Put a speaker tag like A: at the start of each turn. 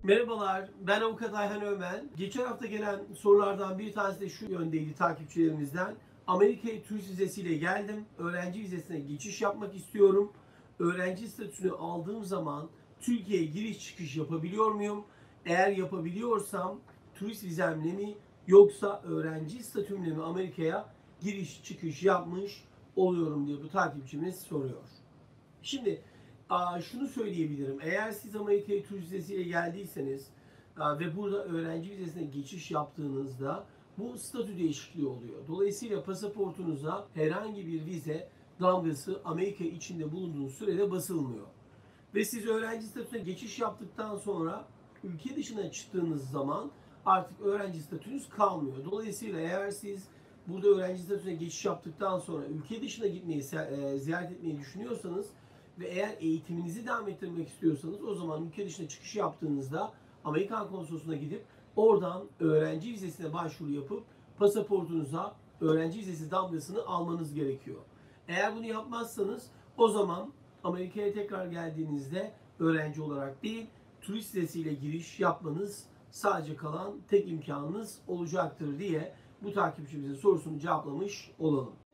A: Merhabalar, ben Avukat Ayhan Ömen. Geçen hafta gelen sorulardan bir tanesi de şu yöndeydi takipçilerimizden. Amerika'ya turist vizesiyle geldim. Öğrenci vizesine geçiş yapmak istiyorum. Öğrenci statüsünü aldığım zaman Türkiye'ye giriş çıkış yapabiliyor muyum? Eğer yapabiliyorsam turist vizemle mi yoksa öğrenci statümle mi Amerika'ya giriş çıkış yapmış oluyorum diye bu takipçimiz soruyor. Şimdi şunu söyleyebilirim. Eğer siz Amerika'ya turist vizesiyle geldiyseniz ve burada öğrenci vizesine geçiş yaptığınızda bu statü değişikliği oluyor. Dolayısıyla pasaportunuza herhangi bir vize damgası Amerika içinde bulunduğunuz sürede basılmıyor. Ve siz öğrenci statüsüne geçiş yaptıktan sonra ülke dışına çıktığınız zaman artık öğrenci statünüz kalmıyor. Dolayısıyla eğer siz burada öğrenci statüsüne geçiş yaptıktan sonra ülke dışına gitmeyi, ziyaret etmeyi düşünüyorsanız ve eğer eğitiminizi devam ettirmek istiyorsanız o zaman ülke dışına çıkış yaptığınızda Amerikan konsolosluğuna gidip oradan öğrenci vizesine başvuru yapıp pasaportunuza öğrenci vizesi damgasını almanız gerekiyor. Eğer bunu yapmazsanız o zaman Amerika'ya tekrar geldiğinizde öğrenci olarak değil, turist vizesiyle giriş yapmanız sadece kalan tek imkanınız olacaktır diye bu takipçimizin sorusunu cevaplamış olalım.